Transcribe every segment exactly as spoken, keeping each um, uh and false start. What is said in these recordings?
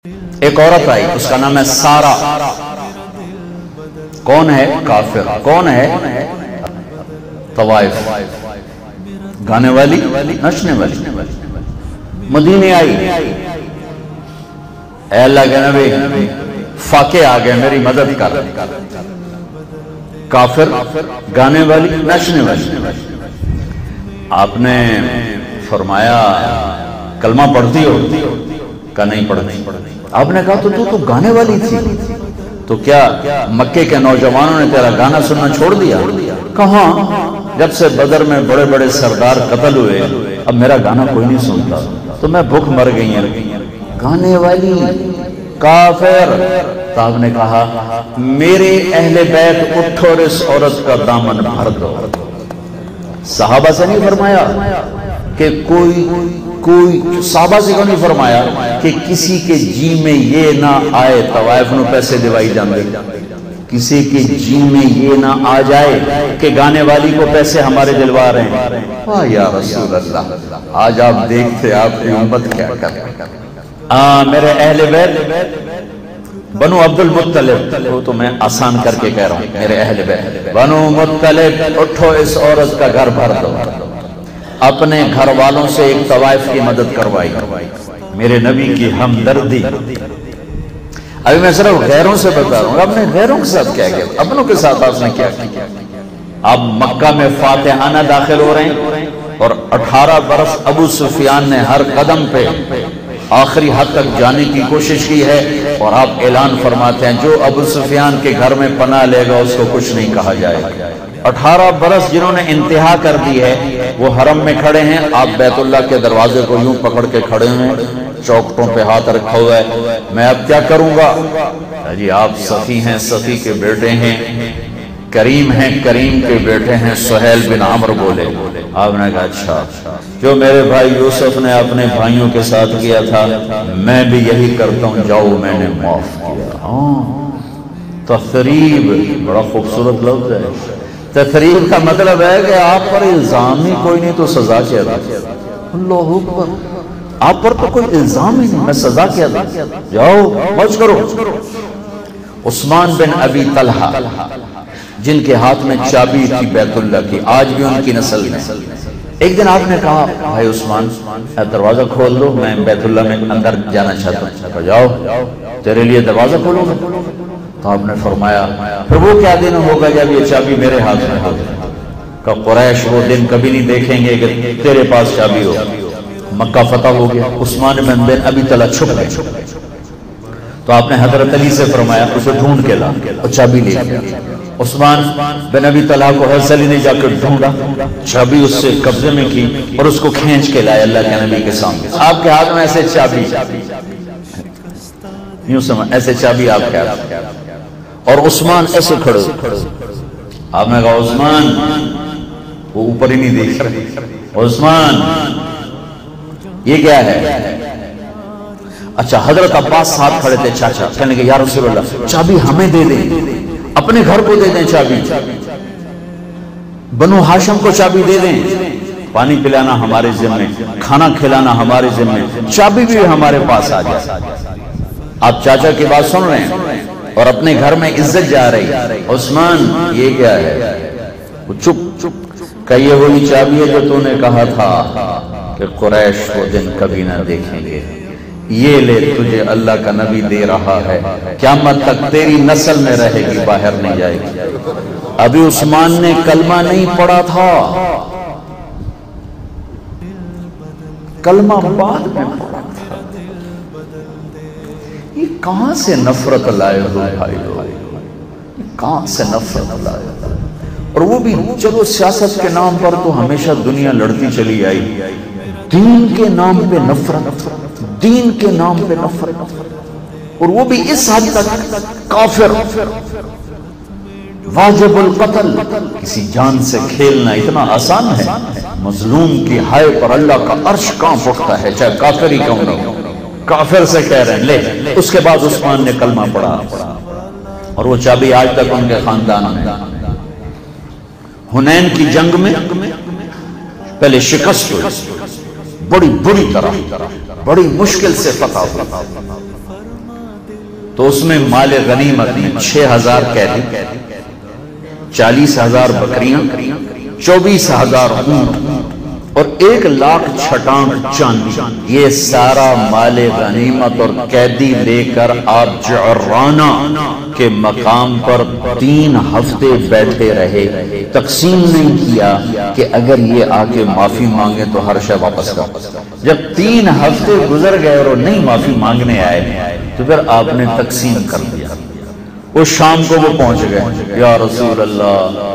ایک عورت آئی، اس کا نام ہے سارا۔ کون ہے؟ کافر۔ کون ہے؟ طوائف، گانے والی، نچنے والی۔ مدینے آئی، اے اللہ کے نبی فاقے آ گئے، میری مدد کر۔ کافر، گانے والی، نچنے والی۔ آپ نے فرمایا کلمہ پڑھتی ہو؟ کہا نہیں پڑھتی۔ آپ نے کہا تو تو تو گانے والی تھی، تو کیا مکے کے نوجوانوں نے تیرا گانا سننا چھوڑ دیا؟ کہاں، جب سے بدر میں بڑے بڑے سردار قتل ہوئے اب میرا گانا کوئی نہیں سنتا، تو میں بھوک مر گئی ہیں۔ گانے والی، کافر۔ تو آپ نے کہا میرے اہل بیت اٹھو اور اس عورت کا دامن بھر دو۔ صحابہ سے نہیں فرمایا کہ کوئی کوئی صحابہ سے کیوں نہیں فرمایا کہ کسی کے جی میں یہ نہ آئے طوائف نو پیسے دیوائی جاندے، کسی کے جی میں یہ نہ آ جائے کہ گانے والی کو پیسے ہمارے دلوا رہے ہیں۔ واہ یا رسول اللہ، آج آپ دیکھتے آپ کی امت کیا کرتے۔ آہ میرے اہل بیت بنو عبد المطلب، وہ تو میں آسان کر کے کہہ رہا ہوں، میرے اہل بیت بنو مطلب اٹھو اس عورت کا گھر بھر دو۔ اپنے گھر والوں سے ایک طوائف کی مدد کروائی، میرے نبی کی ہمدردی۔ ابھی میں صرف غیروں سے بتا رہا ہوں، اپنے غیروں کے ساتھ کیا کیا، اپنوں کے ساتھ آپ نے کیا کیا۔ آپ مکہ میں فاتحانہ داخل ہو رہے ہیں اور اٹھارہ برس ابو سفیان نے ہر قدم پہ آخری حد تک جانے کی کوشش کی ہے، اور آپ اعلان فرماتے ہیں جو ابو سفیان کے گھر میں پناہ لے گا اس کو کچھ نہیں کہا جائے گا۔ اٹھارہ برس جنہوں نے انتہا کر دی ہے وہ حرم میں کھڑے ہیں، آپ بیت اللہ کے دروازے کو یوں پکڑ کے کھڑے ہیں، چوکٹوں پہ ہاتھ رکھا ہوا ہے، میں اب کیا کروں گا؟ جی آپ سخی ہیں، سخی کے بیٹے ہیں، کریم ہیں، کریم کے بیٹے ہیں، سہیل بن عمرو بولے۔ آپ نے کہا اچھا، جو میرے بھائی یوسف نے اپنے بھائیوں کے ساتھ کیا تھا میں بھی یہی کرتا ہوں، جاؤ میں نے معاف کیا۔ ہاں تثریب بڑا خوبصورت لفظ ہے۔ تثریب کا مطلب ہے کہ آپ پر الزام ہی کوئی نہیں تو سزا کیا تھا۔ اللہ اکبر، آپ پر تو کوئی الزام ہی نہیں، میں سزا کیا تھا، جاؤ موج کرو۔ عثمان بن ابی طلحہ جن کے ہاتھ میں چابی تھی بیت اللہ کی، آج بھی ان کی نسل میں، ایک دن آپ نے کہا بھائی عثمان دروازہ کھول دو، میں بیت اللہ میں اندر جانا چاہتا ہوں۔ جاؤ تیرے لیے دروازہ کھولو گا؟ تو آپ نے فرمایا پھر وہ کیا دن ہوگا جب یہ چابی میرے ہاتھ میں ہوگی؟ کہ قریش وہ دن کبھی نہیں دیکھیں گے کہ تیرے پاس چابی ہو۔ مکہ فتح ہو گیا، عثمان بن ابی طلحہ چھپ گئے، تو آپ نے حضرت علی سے فرمایا اسے ڈھونڈ کے لا، اور چابی لے گیا۔ عثمان بن ابی طلحہ کو حضرت علی نے جا کر ڈھونڈا، چابی اس سے قبضے میں کی اور اس کو کھینچ کے لائے اللہ کے نبی کے سامنے۔ آپ کے ہاتھ میں ایسے چابی، یوں سمجھ ایسے چابی آپ کے ہاتھ میں، اور عثمان ایسے کھڑے۔ آپ نے کہا عثمان، وہ اوپر ہی نہیں دیکھ رہے، عثمان یہ کیا ہے؟ اچھا حضرت عباس ساتھ کھڑے تھے، چاچا، کہنے کہ یا رسول اللہ چابی ہمیں دے دیں، اپنے گھر کو دے دیں چابی، بنو ہاشم کو چابی دے دیں، پانی پلانا ہمارے ذمہ، کھانا کھلانا ہمارے ذمہ، چابی بھی ہمارے پاس آ جائے۔ آپ چاچا کی بات سن رہے ہیں اور اپنے گھر میں عزت جا رہی۔ عثمان یہ کیا ہے؟ وہ چپ چپ کہ یہ وہی چابی ہے جو تو نے کہا تھا کہ قریش وہ دن کبھی نہ دیکھیں گے، یہ لے تجھے اللہ کا نبی دے رہا ہے، قیامت تک تیری نسل میں رہے گی، باہر نہیں جائے گی۔ ابھی عثمان نے کلمہ نہیں پڑھا تھا، کلمہ بعد میں پڑھا تھا۔ یہ کہاں سے نفرت لائے ہو بھائی لوگ، کہاں سے نفرت لائے ہو؟ اور وہ بھی چلو سیاست کے نام پر تو ہمیشہ دنیا لڑتی چلی آئی، دین کے نام پہ نفرت، دین کے نام پہ نفرت، اور وہ بھی اس حد تک کافر، واجب القتل، کسی جان سے کھیلنا اتنا آسان ہے؟ مظلوم کی ہائے پر اللہ کا عرش کانپ اٹھتا ہے، چاہے کافر ہی کیوں نہ ہو۔ کافر سے کہہ رہے ہیں لے۔ اس کے بعد عثمان نے کلمہ پڑھا اور وہ چابی آج تک ان کے خاندان میں۔ حنین کی جنگ میں پہلے شکست ہوئی، بڑی بری طرح، بڑی مشکل سے فتح ہوئی، تو اس میں مال غنیمت میں چھ ہزار قیدی، چالیس ہزار بکریاں، چوبیس ہزار اونٹ اور ایک لاکھ چھٹان چاندی، یہ سارا مال غنیمت اور قیدی لے کر آپ جعرانہ کے مقام پر تین ہفتے بیٹھے رہے، تقسیم نہیں کیا کہ اگر یہ آگے معافی مانگے تو ہر شے واپس کر۔ جب تین ہفتے گزر گئے اور نہیں معافی مانگنے آئے تو پھر آپ نے تقسیم کر دیا۔ اس شام کو وہ پہنچ گئے، یا رسول اللہ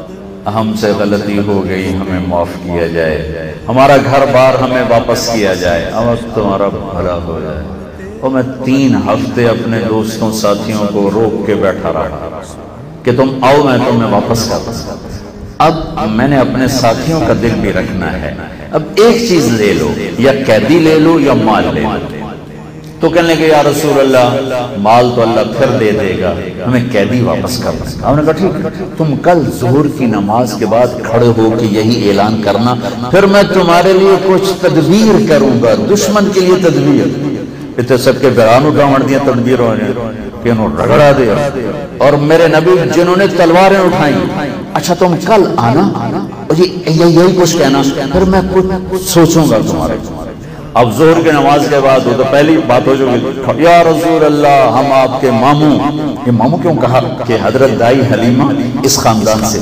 ہم سے غلطی ہو گئی، ہمیں معاف کیا جائے، ہمارا گھر بار ہمیں واپس کیا جائے، اب تمہارا بھلا ہو جائے۔ اور میں تین ہفتے اپنے دوستوں ساتھیوں کو روک کے بیٹھا رہا کہ تم آؤ میں تمہیں واپس کرتا ہوں۔ اب میں نے اپنے ساتھیوں کا دل بھی رکھنا ہے، اب ایک چیز لے لو، یا قیدی لے لو یا مال لے لو۔ تو کہنے لگے یا رسول اللہ مال تو اللہ پھر دے دے گا، ہمیں قیدی واپس کرنا۔ ہم نے کہا ٹھیک، تم کل ظہر کی نماز کے بعد کھڑے ہو کے یہی اعلان کرنا، پھر میں تمہارے لیے کچھ تدبیر کروں گا، دشمن کے لیے تدبیر۔ اتنے سب کے بیان اٹھاؤں دیا تدبیر ہونے کہ انہوں رگڑا دیا، اور میرے نبی جنہوں نے تلواریں اٹھائیں، اچھا تم کل آنا اور یہی کچھ کہنا، پھر میں کچھ سوچوں گا تمہارے۔ اب ظہر کی نماز کے بعد وہ تو پہلی بات ہو جو گی، یا رسول اللہ ہم آپ کے ماموں، یہ ماموں کیوں کہا کہ حضرت دائی حلیمہ اس خاندان سے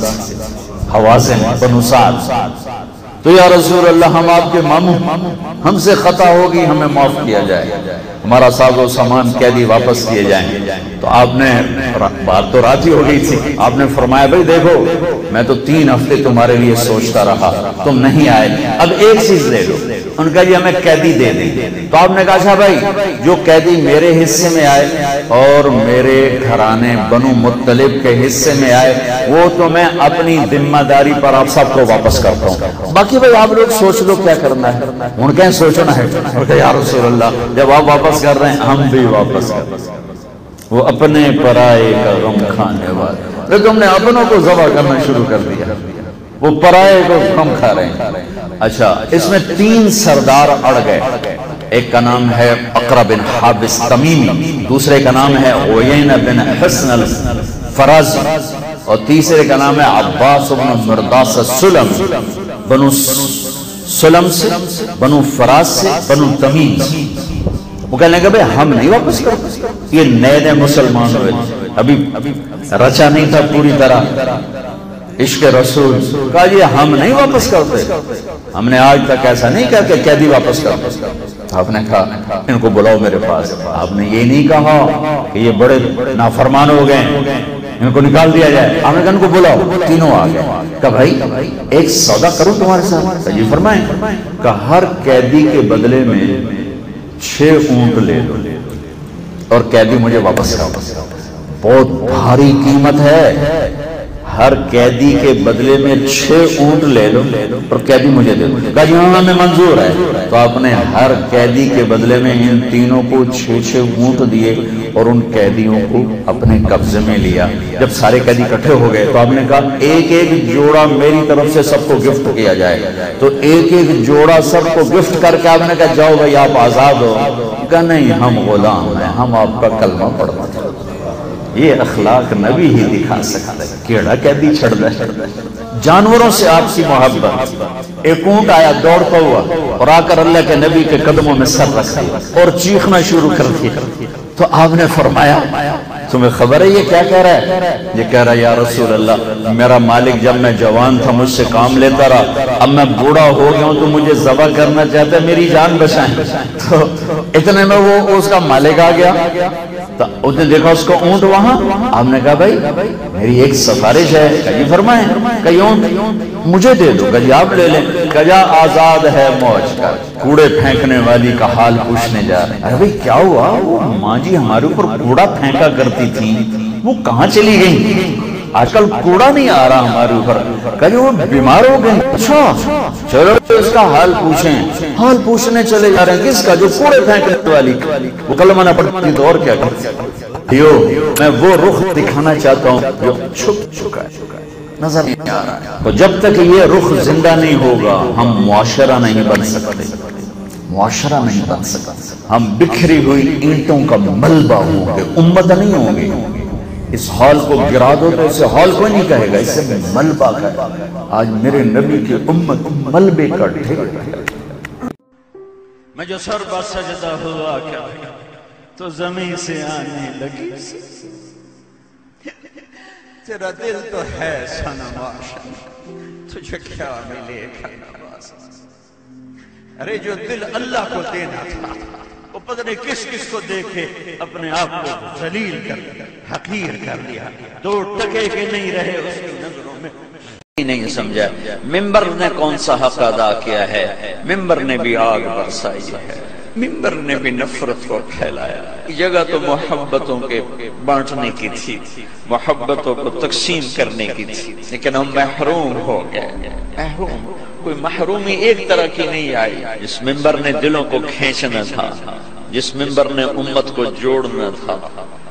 حوازن بنو سعد، تو یا رسول اللہ ہم آپ کے ماموں، ہم سے خطا ہوگی، ہمیں معاف کیا جائے، ہمارا ساز و سامان قیدی واپس کیے جائیں۔ تو آپ نے بات تو رات ہی ہو گئی تھی، آپ نے فرمایا بھائی دیکھو میں تو تین ہفتے تمہارے لیے سوچتا رہا، تم نہیں آئے، اب ایک چیز لے لو۔ ان کا یہ ہمیں قیدی دے دیں۔ تو آپ نے کہا اچھا بھائی جو قیدی میرے حصے میں آئے اور میرے گھرانے بنو مطلب کے حصے میں آئے وہ تو میں اپنی ذمہ داری پر آپ سب کو واپس کرتا ہوں، باقی بھائی آپ لوگ سوچ لو کیا کرنا ہے۔ ان کہیں سوچنا ہے یا رسول اللہ جب آپ واپس کر رہے ہیں ہم بھی واپس کر رہے ہیں۔ وہ اپنے پرائے کا غم کھانے والے، لیکن ہم نے اپنوں کو ذبح کرنا شروع کر دیا، وہ پرائے کو غم کھا رہے ہیں۔ اچھا اس میں تین سردار اڑ گئے، ایک کا نام ہے اقرا بن حابس تمیمی، دوسرے کا نام ہے عیینہ بن حصن الفرازی، اور تیسرے کا نام ہے عباس بن مرداس السلم، بنو سلم سے، بنو فراز سے، بنو تمیم سے۔ وہ کہنے لگے بھئی ہم نہیں واپس کرتے، یہ نئے نئے مسلمان ہوئے، ابھی رچا نہیں تھا پوری طرح عشق رسول، کہا یہ ہم نہیں واپس کرتے، ہم نے آج تک ایسا نہیں کہا کہ قیدی واپس کرتے۔ آپ نے کہا ان کو بلاؤ میرے پاس۔ آپ نے یہ نہیں کہا کہ یہ بڑے نافرمان ہو گئے ان کو نکال دیا جائے، آپ نے کہا ان کو بلاؤ، تینوں آ گئے۔ کہا بھائی ایک سودا کروں تمہارے ساتھ، جی فرمائیں۔ کہا ہر قیدی کے بدلے میں چھ اونٹ لے لو اور قیدی مجھے واپس کرو، بہت بھاری قیمت ہے، ہر قیدی کے بدلے میں چھ اونٹ لے لو اور قیدی مجھے دے دو۔ کہا یہاں ہمیں منظور ہے۔ تو آپ نے ہر قیدی کے بدلے میں ان تینوں کو چھ چھ اونٹ دیے اور ان قیدیوں کو اپنے قبضے میں لیا۔ جب سارے قیدی اکٹھے ہو گئے تو آپ نے کہا ایک ایک جوڑا میری طرف سے سب کو گفٹ کیا جائے، تو ایک ایک جوڑا سب کو گفٹ کر کے آپ نے کہا جاؤ بھائی آپ آزاد ہو۔ کہا نہیں ہم غلام ہیں، ہم آپ کا کلمہ پڑھتے ہیں۔ یہ اخلاق نبی ہی دکھا سکتا ہے، کیڑا قیدی چھڑ دے۔ جانوروں سے آپ کی محبت، ایک اونٹ آیا دوڑتا ہوا اور آ کر اللہ کے نبی کے قدموں میں سر رکھ دیا اور چیخنا شروع کر دیا۔ تو آپ نے فرمایا تمہیں خبر ہے یہ کیا کہہ رہا ہے؟ یہ کہہ رہا ہے یا رسول اللہ میرا مالک جب میں جوان تھا مجھ سے کام لیتا رہا، اب میں بوڑھا ہو گیا ہوں تو مجھے ذبح کرنا چاہتا ہے، میری جان بچائیں۔ تو اتنے میں وہ اس کا مالک آ گیا، تو اس نے دیکھا اس کا اونٹ وہاں۔ آپ نے کہا بھائی میری ایک سفارش ہے، کہ فرمائیں۔ کہ یہ اونٹ مجھے دے دو، کہ آپ لے لیں۔ کہ جا آزاد ہے موج کر، کوڑے پھینکنے والی کا حال پوچھنے جا رہے ہیں۔ ارے بھئی کیا ہوا؟ وہ ماں جی ہمارے اوپر کوڑا پھینکا کرتی تھی، وہ کہاں چلی گئی؟ آج کل کوڑا نہیں آ رہا ہمارے اوپر، کہ وہ بیمار ہو گئی۔ اچھا چلو اس کا حال پوچھیں۔ حال پوچھنے چلے جا رہے ہیں کس کا؟ جو کوڑے پھینکنے والی۔ وہ کلمہ نہ پڑھتی تو اور کیا کرتی؟ میں وہ رخ دکھانا چاہتا ہوں جو چھپ چکا ہے، نظر نہیں آ رہا ہے۔ تو جب تک یہ رخ زندہ نہیں ہوگا ہم معاشرہ نہیں بن سکتے۔ معاشرہ نہیں بن سکتا. ہم بکھری ہوئی اینٹوں کا ملبہ ہوں گے، امت نہیں ہوں گے. اس حال کو گرا دو تو اسے حال کوئی نہیں کہے گا، اسے ملبہ کہے. آج میرے نبی کی امت ملبے کا ڈھیر ہے. میں جو سر بہ سجدہ ہوا کیا تو زمین سے آنے لگی، تیرا دل تو ہے سنواش، تجھے کیا ملے گا نواز. ارے جو دل اللہ کو دینا تھا وہ پتہ نہیں کس کس کو دیکھے اپنے آپ کو ذلیل کر دیا، حقیر کر دیا. دو ٹکے کے نہیں رہے اس کی نظروں میں. نہیں سمجھا ممبر نے کون سا حق ادا کیا ہے. ممبر نے بھی آگ برسائی ہے، ممبر نے بھی نفرت کو پھیلایا. جگہ تو محبتوں کے بانٹنے کی تھی، محبتوں کو تقسیم کرنے کی تھی، لیکن ہم محروم ہو گئے. محروم کوئی محرومی ایک طرح کی نہیں آئی. جس ممبر نے دلوں کو کھینچنا تھا، جس ممبر نے امت کو جوڑنا تھا،